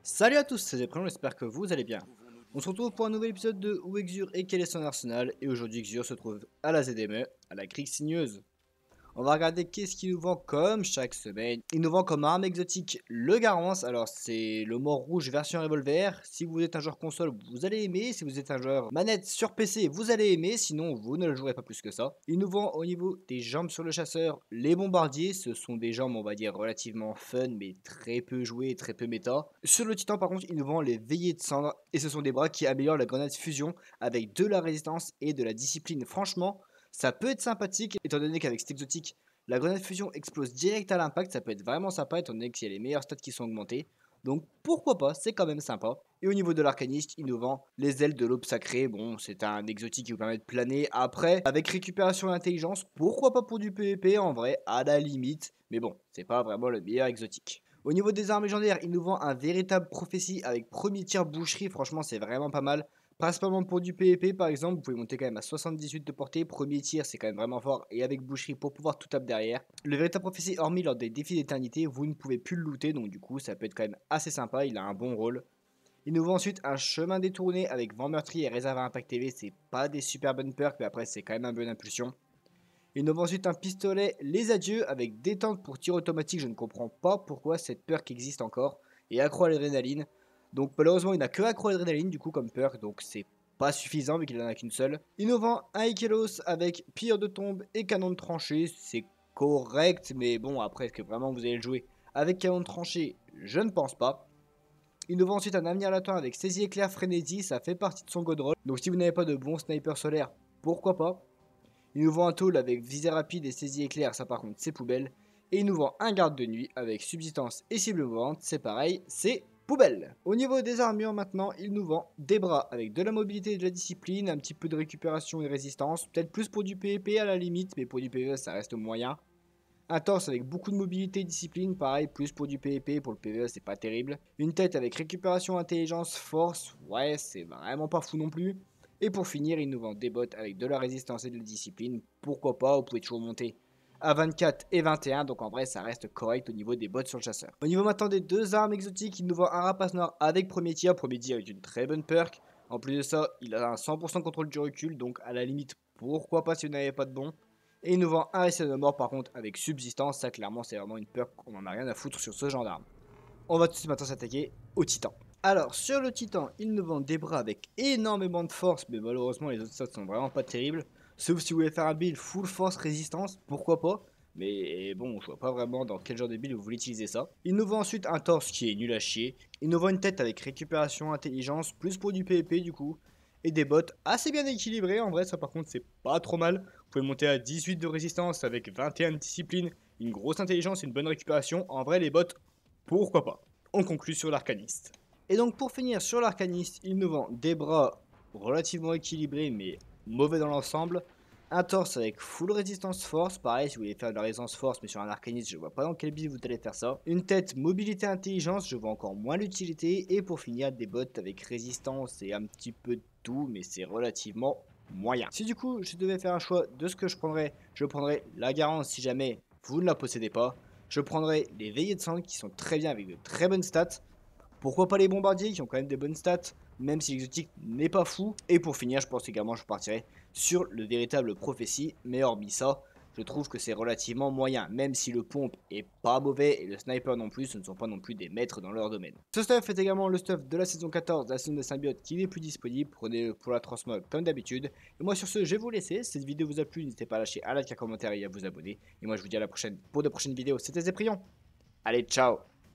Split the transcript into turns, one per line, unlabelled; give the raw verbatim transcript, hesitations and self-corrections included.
Salut à tous, c'est Zepron, j'espère que vous allez bien. On se retrouve pour un nouvel épisode de Où est Xur et quel est son arsenal. Et aujourd'hui Xur se trouve à la Z M E, à la crique signeuse. On va regarder qu'est-ce qu'il nous vend comme chaque semaine. Il nous vend comme arme exotique le Garance. Alors c'est le mort rouge version revolver. Si vous êtes un joueur console, vous allez aimer. Si vous êtes un joueur manette sur P C, vous allez aimer. Sinon, vous ne le jouerez pas plus que ça. Il nous vend au niveau des jambes sur le chasseur les bombardiers. Ce sont des jambes, on va dire, relativement fun, mais très peu jouées, très peu méta. Sur le titan, par contre, il nous vend les veillées de cendre. Et ce sont des bras qui améliorent la grenade fusion avec de la résistance et de la discipline. Franchement, ça peut être sympathique, étant donné qu'avec cet exotique, la grenade fusion explose direct à l'impact, ça peut être vraiment sympa, étant donné qu'il y a les meilleurs stats qui sont augmentés. Donc pourquoi pas, c'est quand même sympa. Et au niveau de l'arcaniste, il nous vend les ailes de l'aube sacrée. Bon, c'est un exotique qui vous permet de planer. Après, avec récupération d'intelligence, pourquoi pas pour du P V P en vrai, à la limite. Mais bon, c'est pas vraiment le meilleur exotique. Au niveau des armes légendaires, il nous vend un véritable prophétie avec premier tir boucherie. Franchement, c'est vraiment pas mal. Principalement pour du P V P par exemple, vous pouvez monter quand même à soixante-dix-huit de portée. Premier tir, c'est quand même vraiment fort. Et avec boucherie pour pouvoir tout taper derrière. Le véritable prophétie, hormis lors des défis d'éternité, vous ne pouvez plus le looter. Donc du coup, ça peut être quand même assez sympa. Il a un bon rôle. Il nous vend ensuite un chemin détourné avec vent meurtrier et réserve à impact T V. C'est pas des super bonnes perks, mais après, c'est quand même un peu d'impulsion. Il nous vend ensuite un pistolet les adieux avec détente pour tir automatique. Je ne comprends pas pourquoi cette perk existe encore. Et accro à l'adrénaline. Donc malheureusement il n'a que accro à l'adrénaline du coup comme perk. Donc c'est pas suffisant vu qu'il en a qu'une seule. Il nous vend un Ikelos avec pire de tombe et canon de tranchée. C'est correct mais bon après est-ce que vraiment vous allez le jouer avec canon de tranchée? Je ne pense pas. Il nous vend ensuite un avenir latin avec saisie éclair frénésie. Ça fait partie de son god roll. Donc si vous n'avez pas de bon sniper solaire, pourquoi pas. Il nous vend un tôle avec visée rapide et saisie éclair, ça par contre c'est poubelle. Et il nous vend un garde de nuit avec subsistance et cible mouvante, c'est pareil, c'est poubelle. Au niveau des armures maintenant, il nous vend des bras avec de la mobilité et de la discipline, un petit peu de récupération et résistance, peut-être plus pour du P V P à la limite, mais pour du P V E ça reste moyen. Un torse avec beaucoup de mobilité et discipline, pareil, plus pour du P V P, pour le P V E c'est pas terrible. Une tête avec récupération, intelligence, force, ouais c'est vraiment pas fou non plus. Et pour finir, il nous vend des bottes avec de la résistance et de la discipline. Pourquoi pas, vous pouvez toujours monter à vingt-quatre et vingt et un, donc en vrai ça reste correct au niveau des bottes sur le chasseur. Au niveau maintenant des deux armes exotiques, il nous vend un rapace noir avec premier tir, premier tir avec une très bonne perk. En plus de ça, il a un cent pour cent contrôle du recul, donc à la limite, pourquoi pas si vous n'avez pas de bon. Et il nous vend un récit de mort par contre avec subsistance, ça clairement c'est vraiment une perk, on en a rien à foutre sur ce genre d'arme. On va tout de suite maintenant s'attaquer au titan. Alors, sur le titan, il nous vend des bras avec énormément de force, mais malheureusement, les autres stats sont vraiment pas terribles. Sauf si vous voulez faire un build full force résistance, pourquoi pas. Mais bon, je vois pas vraiment dans quel genre de build vous voulez utiliser ça. Il nous vend ensuite un torse qui est nul à chier. Il nous vend une tête avec récupération, intelligence, plus pour du P V P du coup. Et des bottes assez bien équilibrées, en vrai, ça par contre, c'est pas trop mal. Vous pouvez monter à dix-huit de résistance avec vingt et un de discipline, une grosse intelligence et une bonne récupération. En vrai, les bottes, pourquoi pas. On conclut sur l'arcaniste. Et donc pour finir sur l'arcaniste, il nous vend des bras relativement équilibrés mais mauvais dans l'ensemble. Un torse avec full résistance force, pareil si vous voulez faire de la résistance force mais sur un arcaniste je vois pas dans quel build vous allez faire ça. Une tête mobilité intelligence, je vois encore moins l'utilité. Et pour finir des bottes avec résistance et un petit peu de tout mais c'est relativement moyen. Si du coup je devais faire un choix de ce que je prendrais, je prendrais la Garance si jamais vous ne la possédez pas. Je prendrais les veillées de sang qui sont très bien avec de très bonnes stats. Pourquoi pas les bombardiers qui ont quand même des bonnes stats, même si l'exotique n'est pas fou. Et pour finir, je pense également que je partirai sur le véritable prophétie. Mais hormis ça, je trouve que c'est relativement moyen. Même si le pompe est pas mauvais et le sniper non plus, ce ne sont pas non plus des maîtres dans leur domaine. Ce stuff est également le stuff de la saison quatorze de la saison des symbiotes qui n'est plus disponible. Prenez-le pour la transmog comme d'habitude. Et moi sur ce, je vais vous laisser. Si cette vidéo vous a plu, n'hésitez pas à lâcher un like, un commentaire et à vous abonner. Et moi je vous dis à la prochaine pour de prochaines vidéos. C'était Zepron. Allez, ciao!